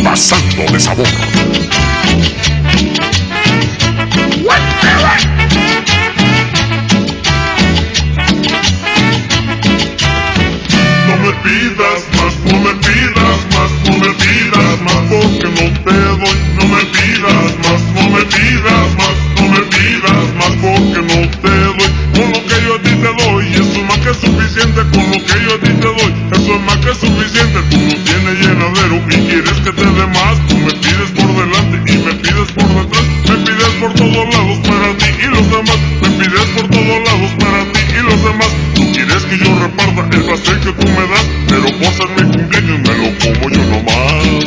pasando de sabor. No me pidas más, no me pidas más, no me pidas más, porque no te doy. No me pidas más, no me pidas más, no me pidas más, porque no te doy. Con lo que yo a ti te doy, eso es más que suficiente. Con lo que yo a ti te doy, eso es más que suficiente. Tú no tienes llenadero y quieres que te dé más. Tú me pides por delante y me pides por detrás. Me pides por todos lados para ti y los demás. Me pides por todos lados para ti y los demás. Tú quieres que yo reparta el pastel que tú me das, pero por ser mi cumpleaños me lo como yo nomás.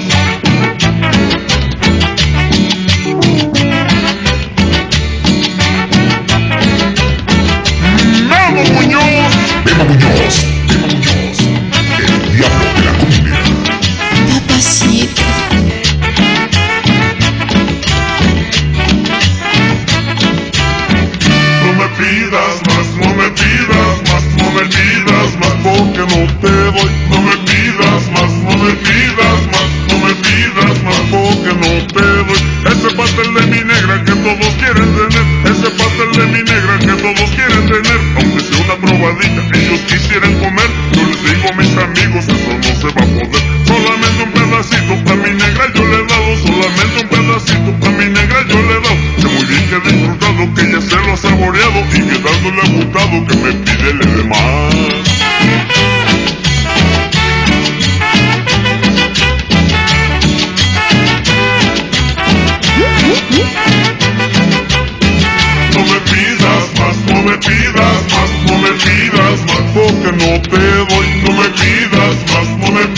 ¡Memo Muñoz! Memo Muñoz, Memo Muñoz, el diablo de la cumbia. Papacito. No me pidas más, no me pidas más, no me pidas más, porque no te doy. No me pidas más, no me pidas más, no me pidas más, porque no te doy. Ese pastel de mi negra que todos quieren tener, ese pastel de mi negra que todos quieren tener, aunque sea una probadita, ellos quisieran comer. Yo les digo a mis amigos, eso no se va a poder. Solamente un pedacito pa' mi negra yo le he dado, solamente un pedacito pa' mi negra yo le he dado. Que muy bien que he disfrutado, que ya se lo ha saboreado y que tanto le ha gustado que me pide le dé más. No me pidas más, no me pidas más, no me pidas más, porque no te doy. No me pidas más, no me